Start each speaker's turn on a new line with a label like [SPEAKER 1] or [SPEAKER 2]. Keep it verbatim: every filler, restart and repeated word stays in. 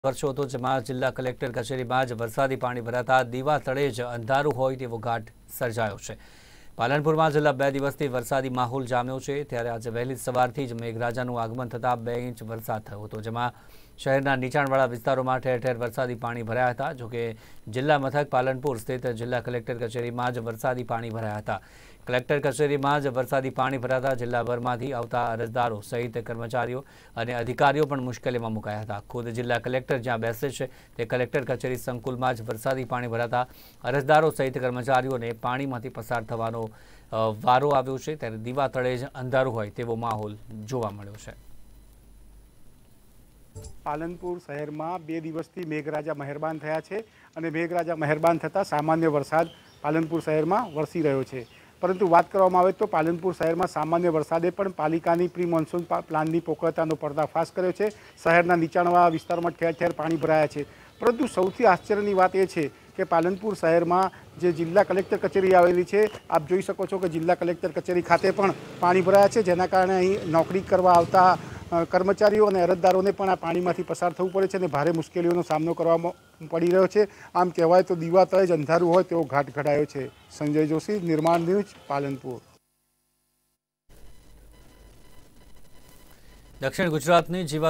[SPEAKER 1] વર્ષો હતો, જેમાં જિલ્લા કલેક્ટર કચેરીમાં જ વરસાદી પાણી ભરાતા દીવા તળે જ અંધારું હોય તેવો ઘાટ સર્જાયો છે। પાલનપુરમાં છેલ્લા બે દિવસથી વરસાદી માહોલ જામ્યો છે, ત્યારે આજે વહેલી સવારથી જ મેઘરાજાનું આગમન થતાં બે ઇંચ વરસાદ થયો હતો, જેમાં શહેરના નીચાણવાળા વિસ્તારોમાં ઠેર ઠેર વરસાદી પાણી ભરાયા હતા। જોકે જિલ્લા મથક પાલનપુર સ્થિત જિલ્લા કલેક્ટર કચેરીમાં જ વરસાદી પાણી ભરાયા હતા। કલેક્ટર કચેરીમાં જ વરસાદી પાણી ભરાતા જિલ્લાભરમાંથી આવતા અરજદારો સહિત કર્મચારીઓ અને અધિકારીઓ પણ મુશ્કેલીમાં મુકાયા હતા। ખુદ જિલ્લા કલેક્ટર જ્યાં બેસે છે તે કલેક્ટર કચેરી સંકુલમાં જ વરસાદી પાણી ભરાતા અરજદારો સહિત કર્મચારીઓને પાણીમાંથી પસાર થવાનો વારો આવ્યો છે, ત્યારે દીવા તળે જ અંધારું હોય તેવો માહોલ જોવા મળ્યો છે।
[SPEAKER 2] પાલનપુર શહેરમાં બે દિવસથી મેઘરાજા મહેરબાન થયા છે અને મેઘરાજા મહેરબાન થતાં સામાન્ય વરસાદ પાલનપુર શહેરમાં વરસી રહ્યો છે। પરંતુ વાત કરવામાં આવે તો પાલનપુર શહેરમાં સામાન્ય વરસાદે પણ પાલિકાની પ્રી મોન્સૂન પ્લાનની પોકળતાનો પર્દાફાશ કર્યો છે। શહેરના નીચાણવાળા વિસ્તારમાં ઠેર ઠેર પાણી ભરાયા છે, પરંતુ સૌથી આશ્ચર્યની વાત એ છે કે પાલનપુર શહેરમાં જે જિલ્લા કલેક્ટર કચેરી આવેલી છે, આપ જોઈ શકો છો કે જિલ્લા કલેક્ટર કચેરી ખાતે પણ પાણી ભરાયા છે, જેના કારણે અહીં નોકરી કરવા આવતા કર્મચારીઓ અને અરજદારોને પણ આ પાણીમાંથી પસાર થવું પડે છે અને ભારે મુશ્કેલીઓનો સામનો કરવામાં પડી રહ્યો છે। આમ કહેવાય તો દીવા તળે જ અંધારું હોય તેવો ઘાટ ઘડાયો છે। સંજય જોશી, નિર્માણ ન્યૂઝ, પાલનપુર।
[SPEAKER 1] દક્ષિણ ગુજરાતની જીવા